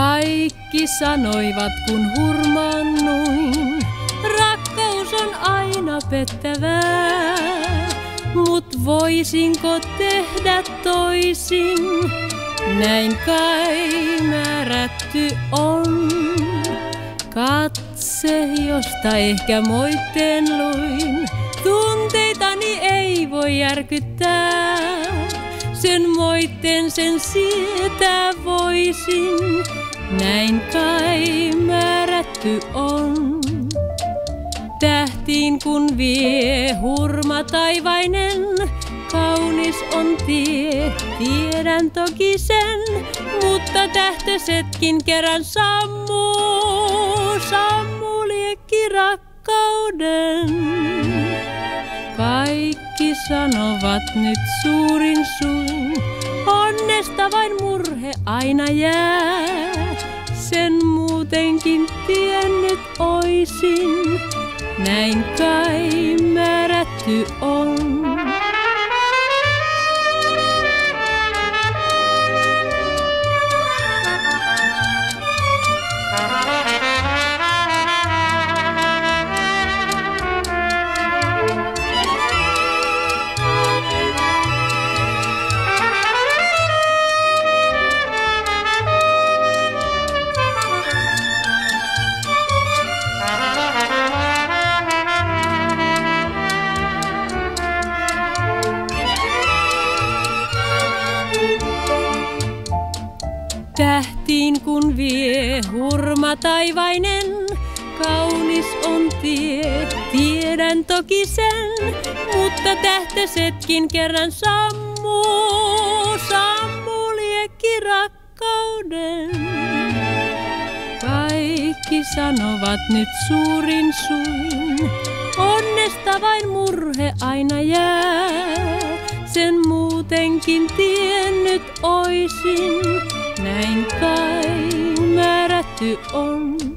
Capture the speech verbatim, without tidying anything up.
Kaikki sanoivat kun hurmaannuin, rakkaus on aina pettävää. Mut voisinko tehdä toisin, näin kai määrätty on. Katse, josta ehkä moitteen luin, tunteitani ei voi järkyttää. Sen moitteen sen sietää voisin, näin kai määrätty on. Tähtiin kun vie hurma taivainen, kaunis on tie, tiedän toki sen, mutta tähtösetkin kerran sammuu, sammuu liekki rakkauden. Kaikki sanovat nyt suurin suin, onnesta vain murhe aina jää. Sen muutenkin tiennyt oisin, näin kai määrätty on. Tähtiin kun vie hurma taivainen, kaunis on tie, tiedän toki sen, mutta tähtösetkin kerran sammuu, sammuu liekki rakkauden. Kaikki sanovat nyt suurin suin, onnesta vain murhe aina jää. Sen muutenkin tiennyt oisin, näin kai määrätty on.